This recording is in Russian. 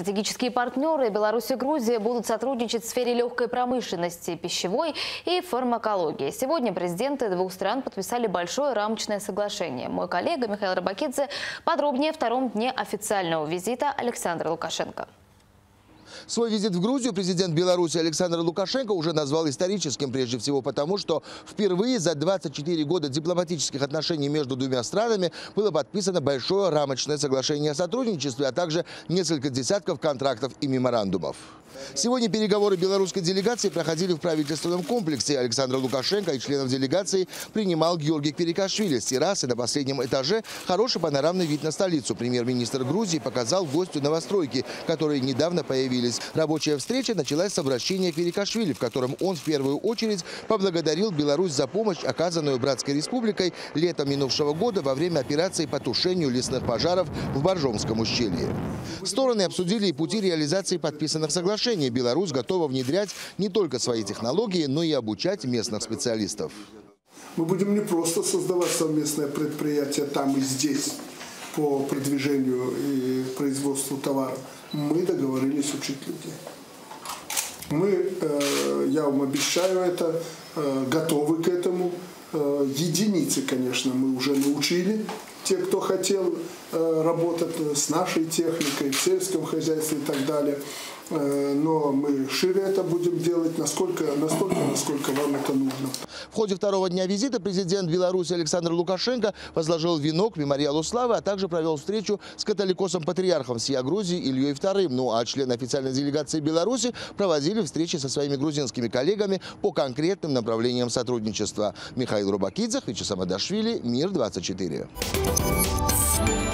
Стратегические партнеры Беларусь и Грузия будут сотрудничать в сфере легкой промышленности, пищевой и фармакологии. Сегодня президенты двух стран подписали большое рамочное соглашение. Мой коллега Михаил Рыбакидзе подробнее о втором дне официального визита Александра Лукашенко. Свой визит в Грузию президент Беларуси Александр Лукашенко уже назвал историческим, прежде всего потому, что впервые за 24 года дипломатических отношений между двумя странами было подписано большое рамочное соглашение о сотрудничестве, а также несколько десятков контрактов и меморандумов. Сегодня переговоры белорусской делегации проходили в правительственном комплексе. Александр Лукашенко и членов делегации принимал Георгий Квирикашвили с террасы на последнем этаже. Хороший панорамный вид на столицу. Премьер-министр Грузии показал гостю новостройки, которые недавно появились. Рабочая встреча началась с обращения Квирикашвили, в котором он в первую очередь поблагодарил Беларусь за помощь, оказанную Братской республикой летом минувшего года во время операции по тушению лесных пожаров в Боржомском ущелье. Стороны обсудили и пути реализации подписанных соглашений. Беларусь готова внедрять не только свои технологии, но и обучать местных специалистов. Мы будем не просто создавать совместное предприятие там и здесь по продвижению и производству товаров. Мы договорились учить людей. Я вам обещаю это, готовы к этому. Единицы, конечно, мы уже научили. Те, кто хотел работать с нашей техникой, в сельском хозяйстве и так далее. Но мы шире это будем делать настолько, насколько вам это нужно. В ходе второго дня визита президент Беларуси Александр Лукашенко возложил венок к мемориалу славы, а также провел встречу с католикосом-патриархом всея Грузии Ильей II. Ну а члены официальной делегации Беларуси проводили встречи со своими грузинскими коллегами по конкретным направлениям сотрудничества. Михаил Рыбакидзе, Вячеслав Адашвили, Мир 24.